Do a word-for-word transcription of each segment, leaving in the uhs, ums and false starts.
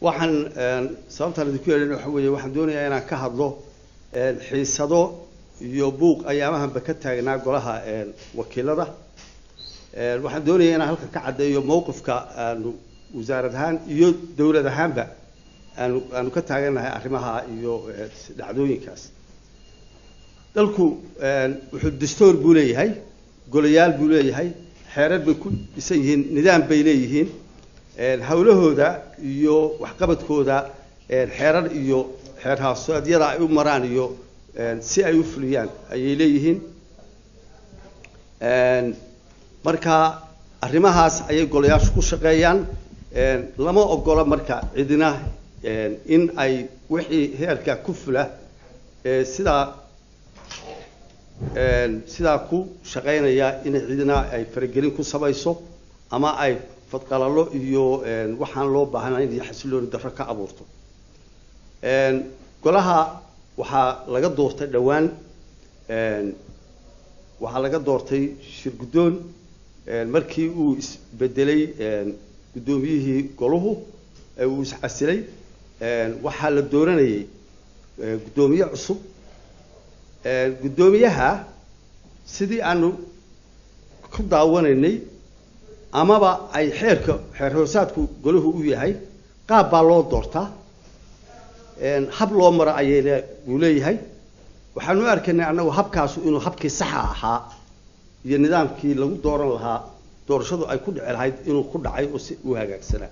waxaan sababta la ku yeelay waxa weeye waxaan doonayaa inaan ka hadlo xiisado iyo buuq ayaamahanba ka taagnaa golaha wakiilada waxaan doonayaa inaan halka ka cadeeyo mowqifka wasaarad ahaan iyo dawlad ahaanba aanu aanu ka taaganahay arrimaha iyo dhacdooyinkaas dalku wuxuu dastuur buu leeyahay golayaal buu leeyahay xeerar bay ku dhisan yihiin nidaam bay leeyihiin hawlahooda iyo waxqabadkooda xeerar iyo xeer haasadyada ay u maraan iyo si ay u fuliyaan ayay leeyihiin marka arrimahaas ayay golayaashu ku shaqeeyaan lama ogola marka cidina in ay wixii heerka ku fula sida sida ku shaqeynaya in cidina ay faragelin ku samayso ama ay fadqalalo iyo waxaan loo baahanayn in xasilooni darro ka abuurto golaha waxaa laga doortay dhawaan waxaa laga doortay shir guddoon markii uu isbedelay guddoomiyihii goluhu uu iscasilay waxaa la dooranayay guddoomiye cusub guddoomiyaha sidii aanu ku daawanaynay amaba ay xeerka xeer hoosaadku goluhu u yahay qaab baa loo doortaa hab loo maro ayay uu leeyahay waxaanu arkaynay annagu habkaasu inuu habkii saxa ahaa iyo nidaamkii lagu dooran lahaa doorashadu ay ku dhici lahayd inuu ku dhacay oo si u hagaagsanaa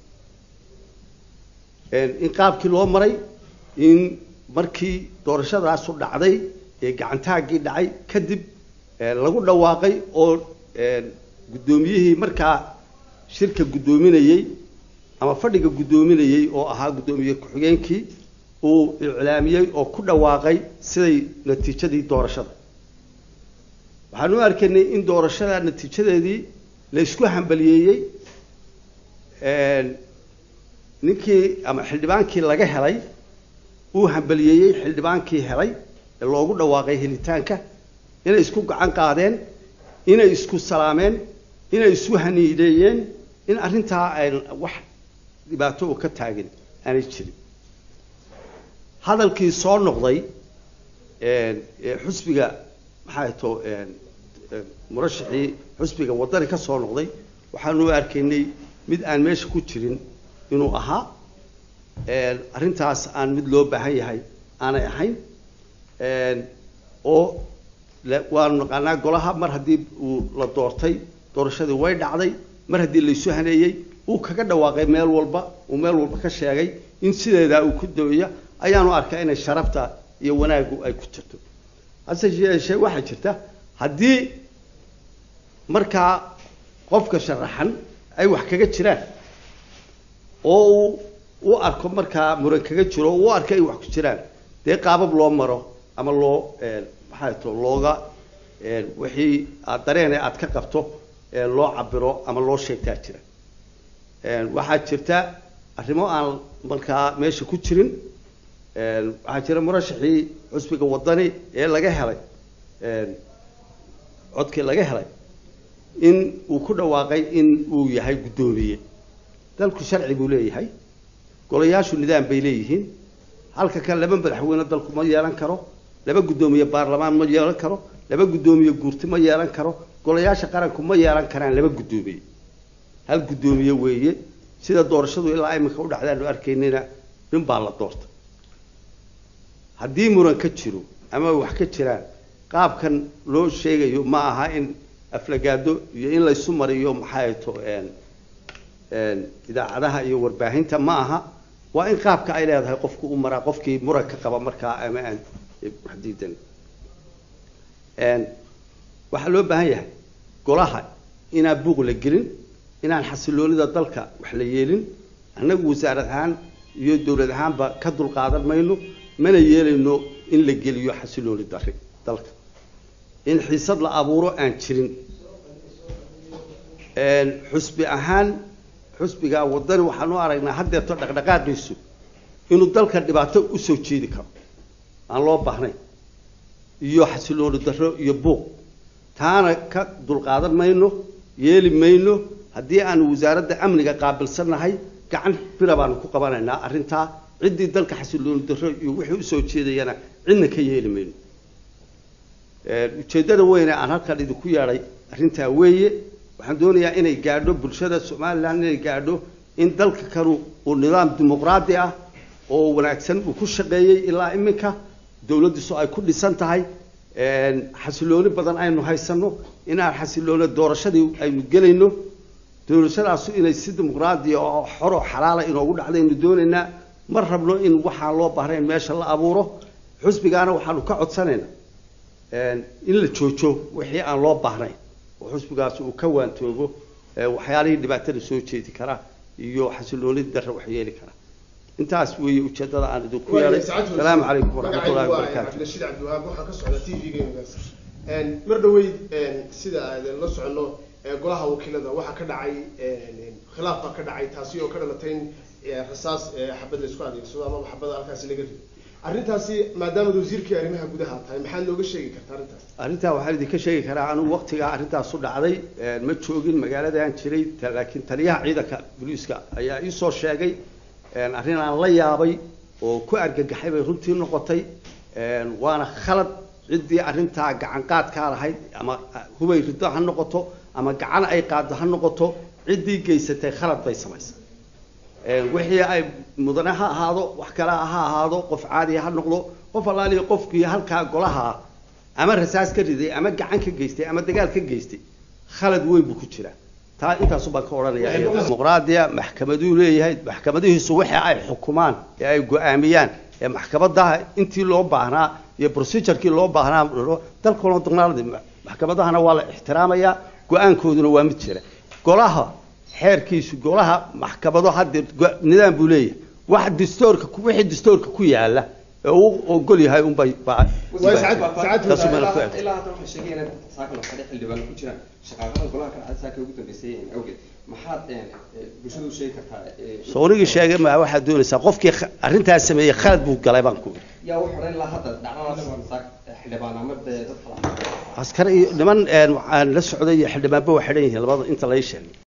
in qaabkii loo maray in markii doorashadaasu dhacday ee gacantaagii dhacay kadib lagu dhawaaqay oo guddoomiyihii markaa shirka guddoominayay ama fadhiga guddoominayay oo ahaa guddoomiye ku-xigeenkii uu iclaamiyey oo ku dhawaaqay siday natiijadii doorashada waxaanu arkaynay in doorashada natiijadeedii la isku hambaliyeeyey ninkii ama xildhibaankii laga helay uu hambaliyeeyey xildhibaankii helay ee loogu dhawaaqay helitaanka inay isku gacan qaadeen inay isku salaameen inay isu haniideeyeen in arrintaa ay wax dhibaato oo ka taagin aanay jirin hadalkii soo noqday ee xusbiga maxay to murashaxii xusbiga wadani ka soo noqday waxaanu arkaynay mid aan meesha ku jirin inuu ahaa arrintaas aan mid loo baahan yahay aanay ahayn oo waanu naqaanaa golaha mar haddii uu la doortay doorashadii way dhacday mar haddii laysu haneeyey uu kaga dhawaaqay meel walba uu meel walba ka sheegay in sideedaa uu ku dawaya ayaanu arkaa inay sharafta iyo wanaagu ay ku jirto hase yeeshee waxaa jirta haddii markaa qofka sharaxan ay wax kaga jiraan oo uu u arko markaa muran kaga jiro oo u arko ay wax ku jiraan dee qaabab loo maro ama loo maxay to looga wixii aad dareene aad ka qabto loo cabiro ama loo sheegtaa jira waxaa jirta arrimo aan markaa meesha ku jirin waxaa jira murashaxii xusbiga wadani ee laga helay codkii laga helay in uu ku dhawaaqay in uu yahay guddoomiye dalku sharci buu leeyahay golayaashu nidaam bay leeyihiin halka kan laba madaxweyne dalku ma yeelan karo laba guddoomiye baarlamaan ma yeelan karo laba guddoomiye guurti ma yeelan karo golayaasha qaranku ma yeelan karaan laba guddoomiye hal guddoomiye weeye sida doorashadu ilaa imika u dhacdaanu arkaynayna nin baa la doortay haddii muran ka jiro ama wax ka jiraan qaabkan loo sheegayo ma aha in aflagaado iyo in laysu mariyo maxay to idaacadaha iyo warbaahinta ma aha waa in qaabka ay leedahay qofku u maraa qofkii muran ka qaba markaa ama aan wax diidan waxaa loo baahan yahay golaha inaan buuq la gelin inaan xasiloonida dalka wax la yeelin annagu wasaarad ahaan iyo dawlad ahaanba ka dulqaadan mayno mana yeelayno in la geliyo xasilooni darri dalka in xiisad la abuuro aan jirin xusbi ahaan xusbiga wadani waxaan u aragnaa haddeerto dhaqdhaqaaqiisu inuu dalka dhibaato u soo jeedi karo aan loo baahnayn iyo xasilooni darro iyo buuq taana ka dulqaadan mayno yeeli mayno haddii aan wasaaradda amniga qaabilsanahay gacan bira baan ku qabanaynaa arrinta cidii dalka xasiloon darro iyo wixii u soo jeedayana cidna ka yeeli mayno ee ujeedada weyn aan halkan idinku yeeray arrinta weeye waxaan doonayaa inay gaadho bulshada Soomaaliland inay gaadho in dalka kanu uu nidaam dimuqraadi ah oo wanaagsan uu ku shaqeeyay ilaa iminka dawladdiisu ay ku dhisan tahay een xasilooni badan aynu haysano inaan xasiloona doorashadii aynu gelayno doorashadaas inay si dimuqraadi oo xor oo xalaal ah inoogu dhacdayno doonaynaa mar rabno in waxa loo baahnayn meesha la abuuro xusbigaana waxaanu ka codsanaynaa een in la joojo wixii aan loo baahnayn oo xusbigaas uu ka waantoobo waxyaalihii dhibaatada soo jeedi kara iyo xasilooni darro wax yeeli kara intaas weeye ujeedada aan idinku yeelay salaamu calaykum waraxmatullaahi wabarakaatuh Rashid Abdulwahab waxa ka socda T V-ga een mar dhaweyd een sida aad la socono golaha wakiilada waxa ka dhacay een khilaaf ka dhacay taasi oo ka dhalatay rasaas xabad la isku adeegsado ama xabad halkaas laga rido arrintaasi maadaama wasiirkii arrimaha gudaha tahay maxaa looga sheegi kartaa arrintaas arrinta waxa idinka sheegi karaa anu waqtiga arrintaas u dhacday ma joogin magaalada aan jiray laakiin taliyaha ciidanka booliiska ayaa ii soo sheegay een arrin aan la yaabay oo ku argagaxay bay runtii noqotay een waana khalad cidii arrinta gacan qaad ka lahayd ama hubay rido ha noqoto ama gacan ay qaado ha noqoto cidii geysatay khalad bay samaysay een wixii ay mudane ha ahaado wax kale ha ahaado qof caadi ha noqdo qof allaaliyo qofkii halka golaha ama rasaas ka riday ama gacan ka geystay ama dagaal ka geystay khalad weyn buu ku jira taa intaas baan ka oranayaa dimuqraadiya maxkamadu leeyahay maxkamadihiisu waxa ay xukumaan ee ay go'aamiyaan ee maxkamadaha intii loo baahnaa iyo procedure-kii loo baahnaa dalkooda dimuqraadiga maxkamadahana waa la ixtiraamayaa go'aankooduna waa mid jira golaha xeerkiisu golaha maxkamado hadda nidaam buu leeyahay wax dastuurka ku wixii dastuurka ku yaala oo ogol yahay un bay way saacad saacad ilaa hadda waxa sheegayna saakal waxa xildhibaan ku jira shaqaalaha golaha ka cad saaka ugu dambeysay awgeed maxaad bulshadu sheegi kartaa soorigi sheegay ma waxa doonaysaa qofkii arrintaas sameeyay khalad buu galay baan ku yaa wax horeyn la hadda dhacdadaas saak xildhibaan ama dad kala askari niman aan la socday xildhibaanba waxa xidhan yihiin labada inta la sheegay